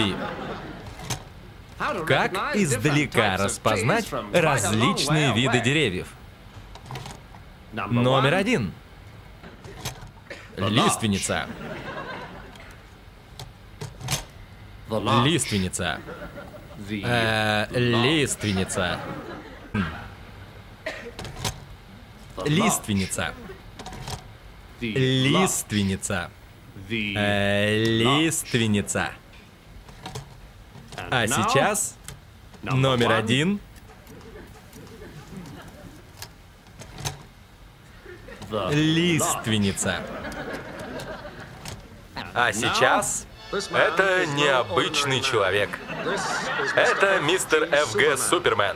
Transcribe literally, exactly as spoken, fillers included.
деревьев. Как издалека распознать различные виды деревьев? Номер один. Лиственница. Лиственница. Э, лиственница. Лиственница. Лиственница. Э, лиственница. А сейчас номер один. Лиственница. А сейчас это необычный человек. Это мистер эф джи Супермен.